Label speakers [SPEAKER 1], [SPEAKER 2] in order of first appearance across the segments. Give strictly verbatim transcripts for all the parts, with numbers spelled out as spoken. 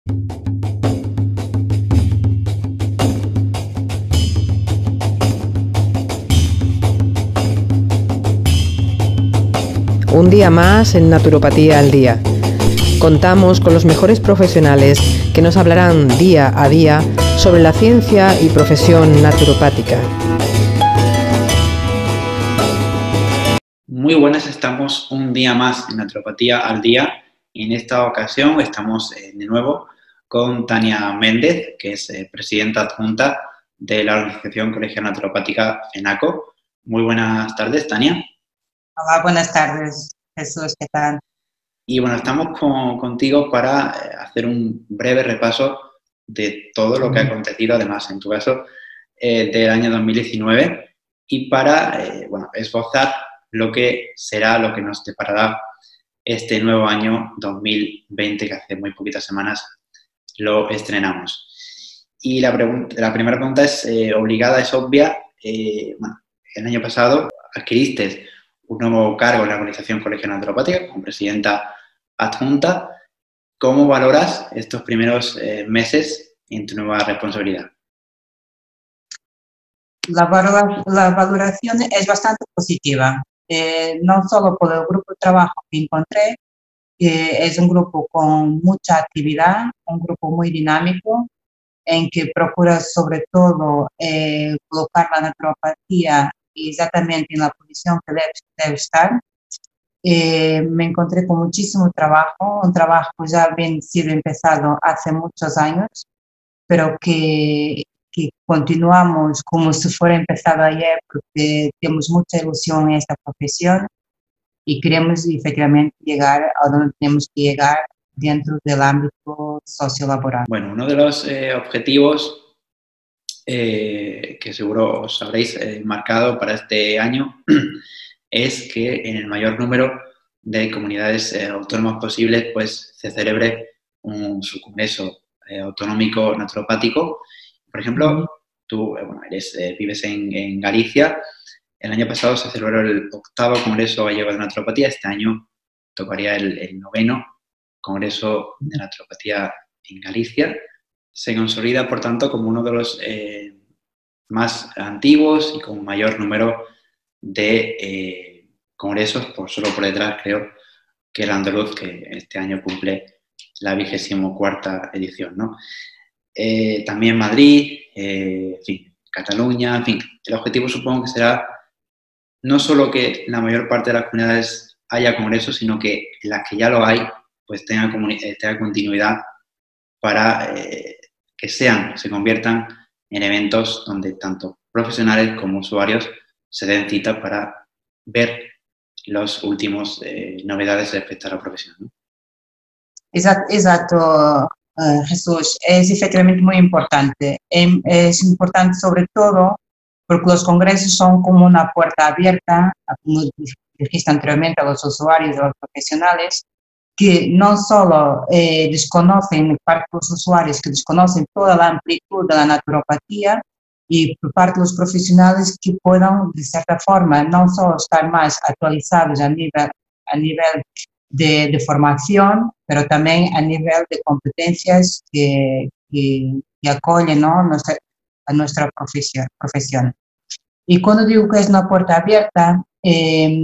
[SPEAKER 1] Un día más en Naturopatía al Día. Contamos con los mejores profesionales que nos hablarán día a día sobre la ciencia y profesión naturopática.
[SPEAKER 2] Muy buenas, estamos un día más en Naturopatía al Día. En esta ocasión estamos eh, de nuevo con Tania Méndez, que es eh, presidenta adjunta de la Organización Colegial Naturopática ENACO. Muy buenas tardes, Tania.
[SPEAKER 3] Hola, buenas tardes, Jesús, ¿qué tal?
[SPEAKER 2] Y bueno, estamos con, contigo para eh, hacer un breve repaso de todo lo que ha acontecido, además, en tu caso, eh, del año dos mil diecinueve y para, eh, bueno, esbozar lo que será, lo que nos deparará este nuevo año dos mil veinte, que hace muy poquitas semanas lo estrenamos. Y la, la primera pregunta es eh, obligada, es obvia. Eh, bueno, el año pasado adquiriste un nuevo cargo en la Organización Colegial Naturopática como presidenta adjunta. ¿Cómo valoras estos primeros eh, meses en tu nueva responsabilidad?
[SPEAKER 3] La, valora, la valoración es bastante positiva, eh, no solo por el grupo de trabajo que encontré, que es un grupo con mucha actividad, un grupo muy dinámico, en que procura sobre todo eh, colocar la naturopatía exactamente en la posición que debe, debe estar. Eh, me encontré con muchísimo trabajo, un trabajo ya bien sido empezado hace muchos años, pero que, que continuamos como si fuera empezado ayer, porque tenemos mucha ilusión en esta profesión y queremos efectivamente llegar a donde tenemos que llegar dentro del ámbito sociolaboral.
[SPEAKER 2] Bueno, uno de los eh, objetivos eh, que seguro os habréis eh, marcado para este año es que en el mayor número de comunidades eh, autónomas posibles pues, se celebre un, su congreso eh, autonómico naturopático. Por ejemplo, uh-huh. tú eh, bueno, eres, eh, vives en, en Galicia. El año pasado se celebró el octavo Congreso Gallego de Naturopatía. Este año tocaría el, el noveno Congreso de Naturopatía en Galicia. Se consolida, por tanto, como uno de los eh, más antiguos y con mayor número de eh, congresos, por solo por detrás, creo, que el andaluz, que este año cumple la vigésimo cuarta edición, ¿no? Eh, también Madrid, eh, en fin, Cataluña, en fin. El objetivo supongo que será no solo que la mayor parte de las comunidades haya congresos, sino que las que ya lo hay, pues tenga, tenga continuidad para eh, que sean, se conviertan en eventos donde tanto profesionales como usuarios se den cita para ver las últimas eh, novedades respecto a la profesión, ¿no?
[SPEAKER 3] Exacto, exacto uh, Jesús. Es efectivamente muy importante. Es importante sobre todo porque los congresos son como una puerta abierta, como dijiste anteriormente, a los usuarios, a los profesionales, que no solo eh, desconocen, parte de los usuarios que desconocen toda la amplitud de la naturopatía, y por parte de los profesionales que puedan, de cierta forma, no solo estar más actualizados a nivel, a nivel de, de formación, pero también a nivel de competencias que, que, que acollen, ¿no?, nuestra, a nuestra profesión, profesión. Y cuando digo que es una puerta abierta, eh,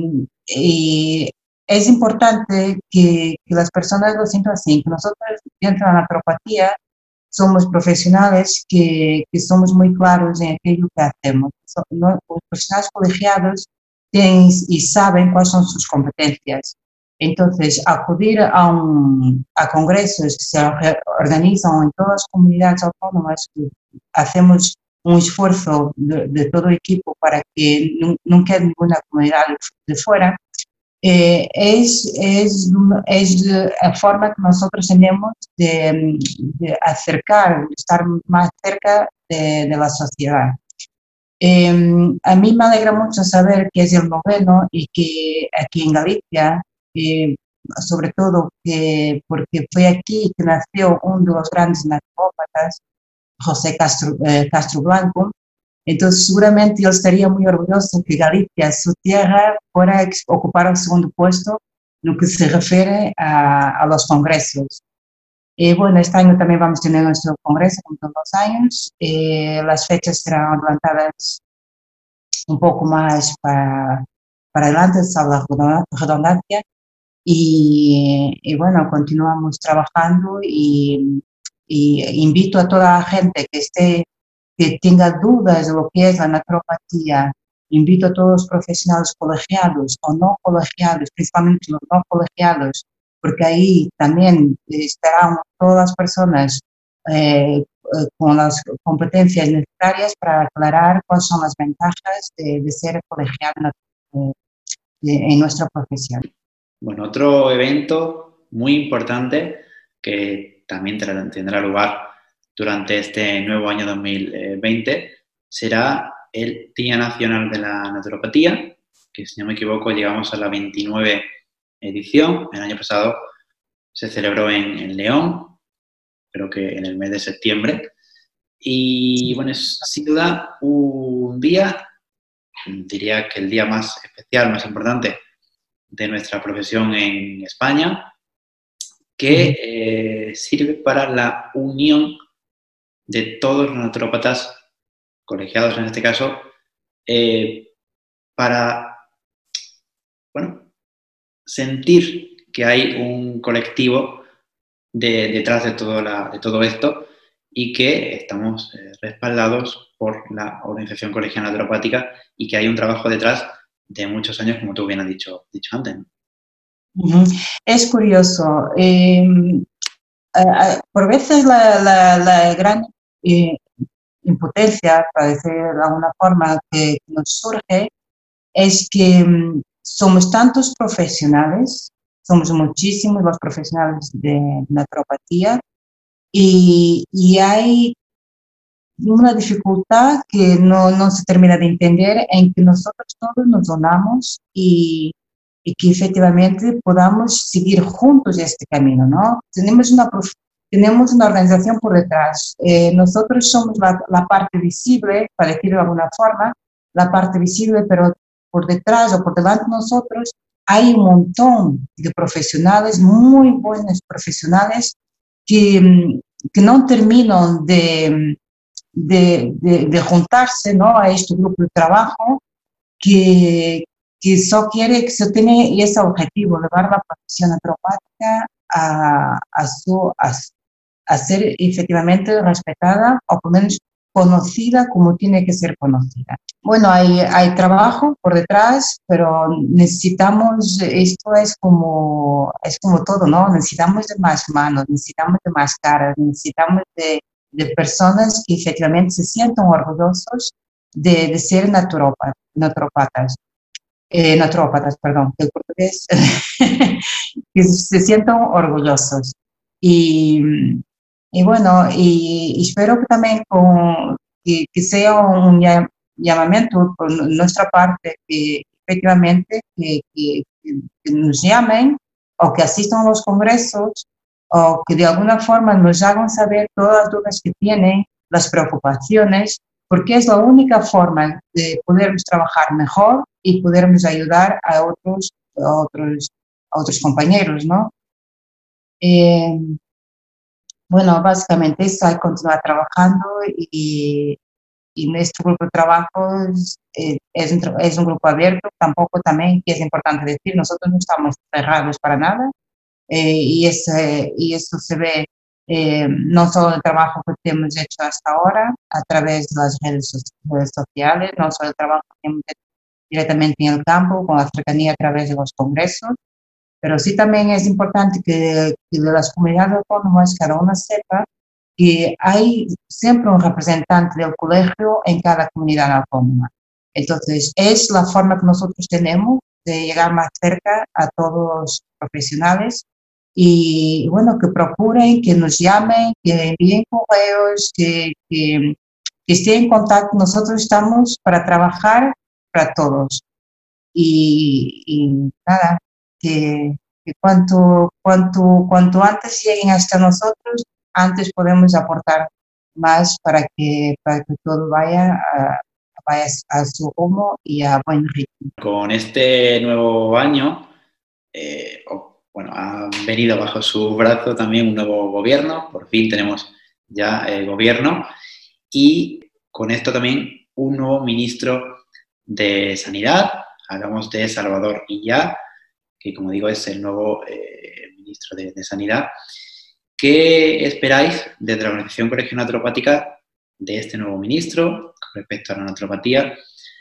[SPEAKER 3] eh, es importante que, que las personas lo sientan así, que nosotros dentro de la naturopatía somos profesionales que, que somos muy claros en aquello que hacemos. Los profesionales colegiados tienen y saben cuáles son sus competencias. Entonces, acudir a, un, a congresos que se organizan en todas las comunidades autónomas, hacemos un esfuerzo de, de todo el equipo para que no, no quede ninguna comunidad de fuera. Eh, es, es, es la forma que nosotros tenemos de, de acercar, de estar más cerca de, de la sociedad. Eh, a mí me alegra mucho saber que es el noveno y que aquí en Galicia, eh, sobre todo que, porque fue aquí que nació uno de los grandes naturópatas, José Castro, eh, Castro Blanco. Entonces, seguramente yo estaría muy orgulloso que Galicia, su tierra, fuera ocupar el segundo puesto en lo que se refiere a, a los congresos. Eh, bueno, este año también vamos a tener nuestro congreso, como todos los años. Eh, las fechas serán adelantadas un poco más para, para adelante, salvo la redundancia. Y, y bueno, continuamos trabajando y, y invito a toda la gente que esté, que tenga dudas de lo que es la naturopatía, invito a todos los profesionales colegiados o no colegiados, principalmente los no colegiados, porque ahí también estarán todas las personas eh, eh, con las competencias necesarias para aclarar cuáles son las ventajas de, de ser colegiado en, en nuestra profesión.
[SPEAKER 2] Bueno, otro evento muy importante que también tendrá lugar durante este nuevo año dos mil veinte será el Día Nacional de la Naturopatía, que si no me equivoco llegamos a la veintinueve edición. El año pasado se celebró en, en León, creo que en el mes de septiembre. Y bueno, es sin duda un día, diría que el día más especial, más importante de nuestra profesión en España, que eh, sirve para la unión de todos los naturópatas, colegiados en este caso, eh, para, bueno, sentir que hay un colectivo de, detrás de todo, la, de todo esto y que estamos eh, respaldados por la Organización Colegial Naturopática y que hay un trabajo detrás de muchos años, como tú bien has dicho, dicho antes, ¿no?
[SPEAKER 3] Uh-huh. Es curioso. Eh, eh, por veces la, la, la gran eh, impotencia, para decir de alguna forma, que nos surge es que um, somos tantos profesionales, somos muchísimos los profesionales de naturopatía y, y hay una dificultad que no, no se termina de entender en que nosotros todos nos donamos y y que efectivamente podamos seguir juntos este camino, ¿no? Tenemos una, tenemos una organización por detrás. Eh, nosotros somos la, la parte visible, para decirlo de alguna forma, la parte visible, pero por detrás o por delante de nosotros hay un montón de profesionales, muy buenos profesionales, que, que no terminan de, de, de, de juntarse, ¿no?, a este grupo de trabajo, que que solo quiere, que se tiene ese objetivo, llevar la profesión naturopática a, a, su, a, a ser efectivamente respetada o por lo menos conocida como tiene que ser conocida. Bueno, hay, hay trabajo por detrás, pero necesitamos, esto es como, es como todo, ¿no? Necesitamos de más manos, necesitamos de más caras, necesitamos de, de personas que efectivamente se sientan orgullosos de, de ser naturópatas. naturópatas. Eh, naturópatas, perdón, del portugués, que se sientan orgullosos. Y, y bueno, y, y espero que también con, que, que sea un llamamiento por nuestra parte, que efectivamente que, que, que nos llamen o que asistan a los congresos o que de alguna forma nos hagan saber todas las dudas que tienen, las preocupaciones, porque es la única forma de podermos trabajar mejor y podermos ayudar a otros, a otros, a otros compañeros, ¿no? Eh, bueno, básicamente eso, hay que continuar trabajando y, y nuestro grupo de trabajo es, es, un, es un grupo abierto, tampoco también, que es importante decir, nosotros no estamos cerrados para nada eh, y, ese, y eso se ve Eh, no solo el trabajo que hemos hecho hasta ahora a través de las redes, so redes sociales, no solo el trabajo que hemos hecho directamente en el campo, con la cercanía a través de los congresos, pero sí también es importante que, que de las comunidades autónomas cada una sepa que hay siempre un representante del colegio en cada comunidad autónoma. Entonces, es la forma que nosotros tenemos de llegar más cerca a todos los profesionales y, bueno, que procuren, que nos llamen, que envíen correos, que, que, que estén en contacto.Nosotros estamos para trabajar para todos. Y, y nada, que, que cuanto, cuanto, cuanto antes lleguen hasta nosotros, antes podemos aportar más para que, para que todo vaya a, vaya a su rumbo y a buen ritmo.
[SPEAKER 2] Con este nuevo año, eh, bueno, ha venido bajo su brazo también un nuevo gobierno, por fin tenemos ya el gobierno, y con esto también un nuevo ministro de Sanidad. Hablamos de Salvador Illa, que como digo es el nuevo eh, ministro de, de Sanidad. ¿Qué esperáis desde la Organización Colegio Naturopática de este nuevo ministro con respecto a la naturopatía?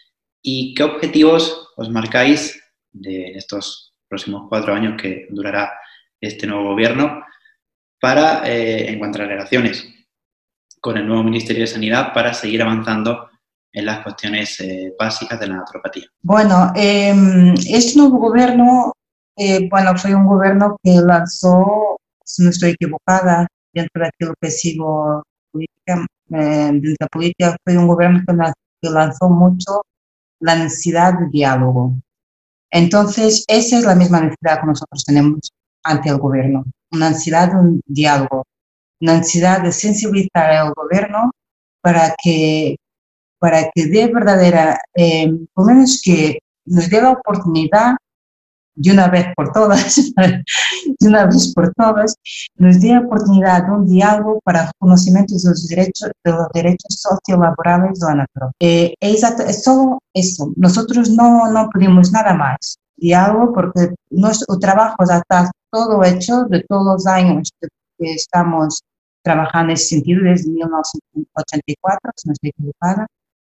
[SPEAKER 2] ¿Y qué objetivos os marcáis de, en estos próximos cuatro años que durará este nuevo gobierno para, eh, en cuanto a las relaciones con el nuevo Ministerio de Sanidad, para seguir avanzando en las cuestiones eh, básicas de la naturopatía?
[SPEAKER 3] Bueno, eh, este nuevo gobierno, eh, bueno, fue un gobierno que lanzó, si no estoy equivocada, dentro de aquello que sigo política, eh, dentro de la política, fue un gobierno que, que lanzó mucho la necesidad de diálogo. Entonces, esa es la misma necesidad que nosotros tenemos ante el gobierno, una necesidad de un diálogo, una necesidad de sensibilizar al gobierno para que, para que dé verdadera, eh, por lo menos que nos dé la oportunidad de una vez por todas, de una vez por todas, nos dé la oportunidad de un diálogo para el conocimiento de los derechos, de los derechos sociolaborales de la naturopatía. Eh, es, exacto, es solo eso. Nosotros no, no pedimos nada más. Diálogo, porque nuestro trabajo ya está todo hecho de todos los años que, que estamos trabajando en ese sentido, desde mil novecientos ochenta y cuatro, si no estoy equivocada.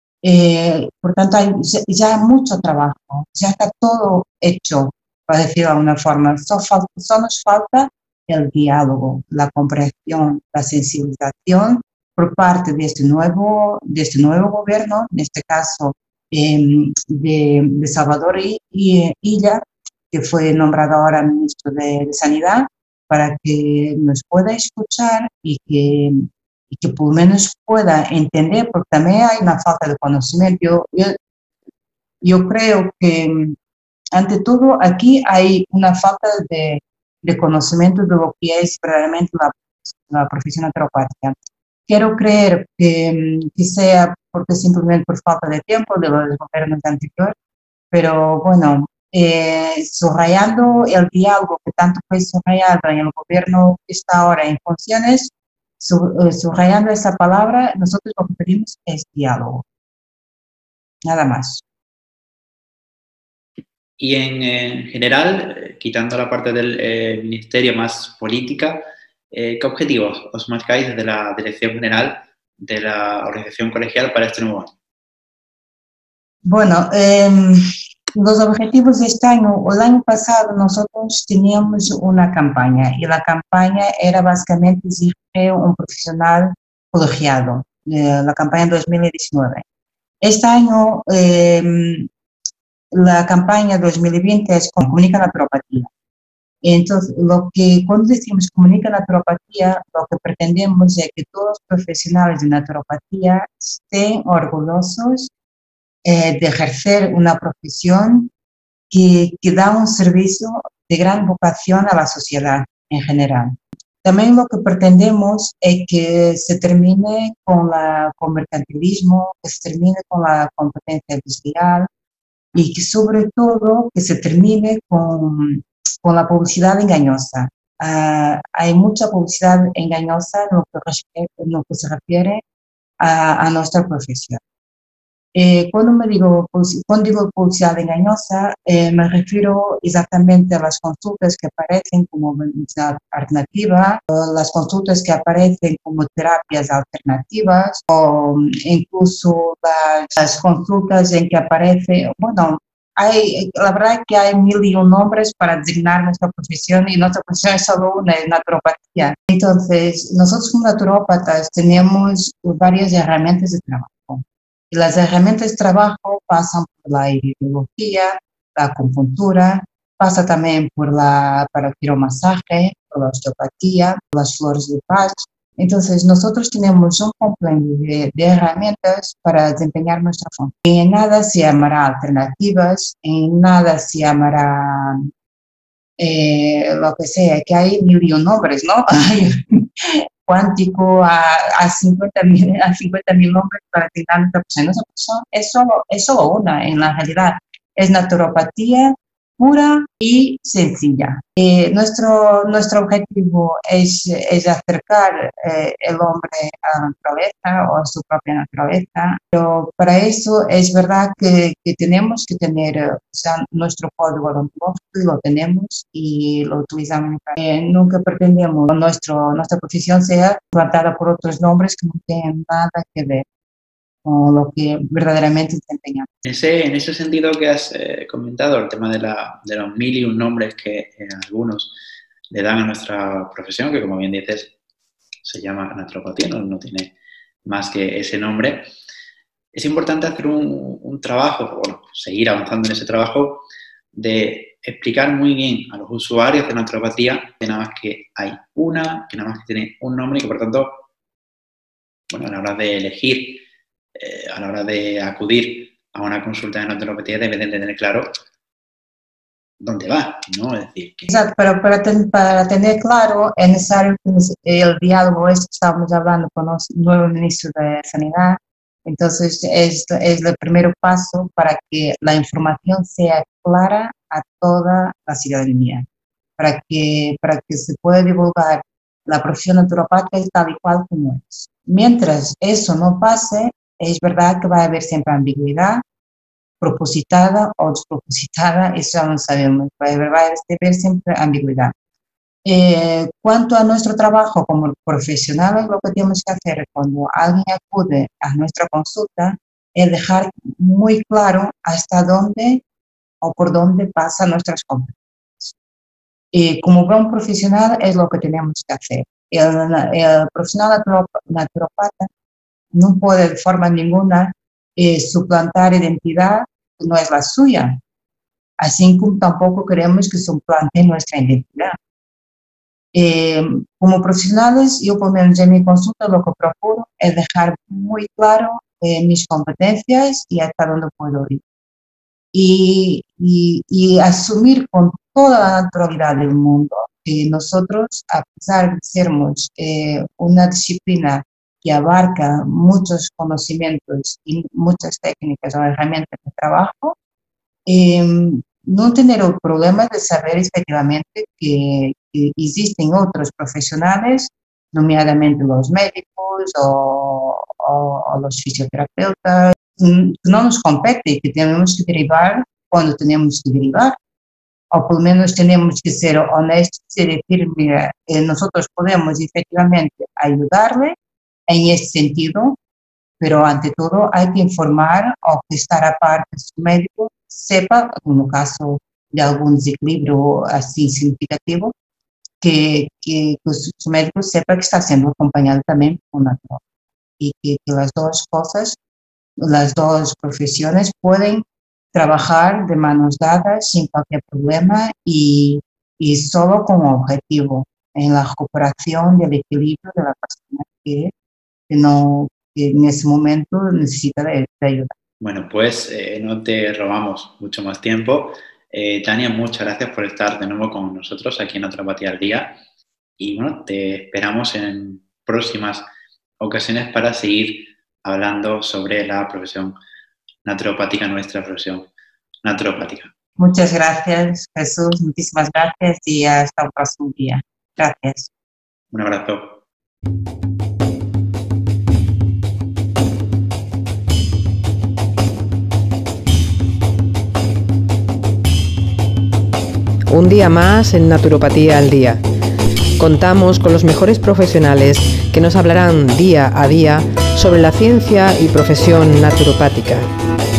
[SPEAKER 3] Eh, por tanto, hay ya, ya hay mucho trabajo, ya está todo hecho, para decirlo de alguna forma. Solo, falta, solo nos falta el diálogo, la comprensión, la sensibilización por parte de este nuevo, de este nuevo gobierno, en este caso eh, de, de Salvador Illa, que fue nombrado ahora ministro de, de Sanidad, para que nos pueda escuchar y que, y que por lo menos pueda entender, porque también hay una falta de conocimiento. Yo, yo, yo creo que, ante todo, aquí hay una falta de, de conocimiento de lo que es verdaderamente la, la profesión naturopática. Quiero creer que, que sea porque simplemente por falta de tiempo de los gobiernos anteriores, pero bueno, eh, subrayando el diálogo que tanto fue subrayado en el gobierno que está ahora en funciones, sub, eh, subrayando esa palabra, nosotros lo que pedimos es diálogo, nada más.
[SPEAKER 2] Y en, en general, eh, quitando la parte del eh, ministerio más política, eh, ¿qué objetivos os marcáis desde la Dirección General de la Organización Colegial para este nuevo año?
[SPEAKER 3] Bueno, eh, los objetivos de este año, o el año pasado, nosotros teníamos una campaña y la campaña era básicamente exigir un profesional colegiado, eh, la campaña dos mil diecinueve. Este año, eh, la campaña dos mil veinte es Comunica Naturopatía. Entonces, lo que, cuando decimos Comunica Naturopatía, lo que pretendemos es que todos los profesionales de naturopatía estén orgullosos eh, de ejercer una profesión que, que da un servicio de gran vocación a la sociedad en general. También lo que pretendemos es que se termine con, la, con el mercantilismo, que se termine con la competencia desleal y que sobre todo que se termine con, con la publicidad engañosa. Uh, hay mucha publicidad engañosa en lo que, en lo que se refiere a, a nuestra profesión. Eh, cuando, me digo, cuando digo publicidad engañosa, eh, me refiero exactamente a las consultas que aparecen como medicina alternativa, las consultas que aparecen como terapias alternativas, o incluso las, las consultas en que aparece, bueno, hay, la verdad es que hay mil y un nombres para designar nuestra profesión y nuestra profesión es solo una, es naturopatía. Entonces, nosotros como naturópatas tenemos varias herramientas de trabajo. Y las herramientas de trabajo pasan por la iridología, la acupuntura, pasa también por la para el quiromasaje, por la osteopatía, por las flores de Bach. Entonces, nosotros tenemos un complemento de, de herramientas para desempeñar nuestra función. En nada se llamará alternativas, en nada se llamará eh, lo que sea, que hay mil y un nombres, ¿no? Cuántico, a, a cincuenta mil nombres para designar nuestra profesión. Nuestra profesión es solo, es solo una, en la realidad. Es naturopatía pura y sencilla. Eh, nuestro, nuestro objetivo es, es acercar eh, el hombre a la naturaleza o a su propia naturaleza, pero para eso es verdad que, que tenemos que tener o sea, nuestro código ontológico, y lo tenemos y lo utilizamos. Eh, nunca pretendemos que nuestro, nuestra profesión sea plantada por otros nombres que no tienen nada que ver con lo que verdaderamente desempeñamos.
[SPEAKER 2] En ese, en ese sentido que has eh, comentado, el tema de, la, de los mil y un nombres que eh, algunos le dan a nuestra profesión, que como bien dices, se llama naturopatía, no, no tiene más que ese nombre, es importante hacer un, un trabajo, bueno, seguir avanzando en ese trabajo de explicar muy bien a los usuarios de naturopatía que nada más que hay una, que nada más que tiene un nombre y que por tanto, bueno, a la hora de elegir, Eh, a la hora de acudir a una consulta de naturopatía debe de tener claro dónde va, ¿no? Es decir, que...
[SPEAKER 3] Exacto, pero para, ten, para tener claro es necesario que el diálogo este que estábamos hablando con el nuevo ministro de Sanidad. Entonces, esto es el primer paso para que la información sea clara a toda la ciudadanía, para que, para que se pueda divulgar la profesión naturopática tal y cual como es. Mientras eso no pase, es verdad que va a haber siempre ambigüedad, propositada o despropositada, eso ya no sabemos, va a haber, va a haber siempre ambigüedad. Eh, cuanto a nuestro trabajo como profesionales, lo que tenemos que hacer cuando alguien acude a nuestra consulta es dejar muy claro hasta dónde o por dónde pasan nuestras competencias. Eh, como buen profesional es lo que tenemos que hacer. El, el profesional naturopata no puede de forma ninguna eh, suplantar identidad que no es la suya, así como tampoco queremos que suplante nuestra identidad. Eh, como profesionales, yo por lo menos en mi consulta lo que procuro es dejar muy claro eh, mis competencias y hasta dónde puedo ir. Y, y, y asumir con toda la naturalidad del mundo que nosotros, a pesar de sermos eh, una disciplina que abarca muchos conocimientos y muchas técnicas o herramientas de trabajo, eh, no tener el problema de saber efectivamente que, que existen otros profesionales, nomeadamente los médicos o, o, o los fisioterapeutas, que no nos compete y que tenemos que derivar cuando tenemos que derivar. O por lo menos tenemos que ser honestos y decir, mira, eh, nosotros podemos efectivamente ayudarle en ese sentido, pero ante todo hay que informar o que estar aparte de su médico, sepa, en el caso de algún desequilibrio así significativo, que, que, que su médico sepa que está siendo acompañado también por una naturópata y que, que las dos cosas, las dos profesiones pueden trabajar de manos dadas sin cualquier problema y, y solo como objetivo en la recuperación del equilibrio de la persona que que, no, que en ese momento necesita de, de ayuda.
[SPEAKER 2] Bueno, pues eh, no te robamos mucho más tiempo. Eh, Tania, muchas gracias por estar de nuevo con nosotros aquí en Naturopatía al Día. Y bueno, te esperamos en próximas ocasiones para seguir hablando sobre la profesión naturopática, nuestra profesión naturopática.
[SPEAKER 3] Muchas gracias, Jesús. Muchísimas gracias y hasta el próximo día. Gracias.
[SPEAKER 2] Un abrazo.
[SPEAKER 1] Un día más en Naturopatía al Día. Contamos con los mejores profesionales que nos hablarán día a día sobre la ciencia y profesión naturopática.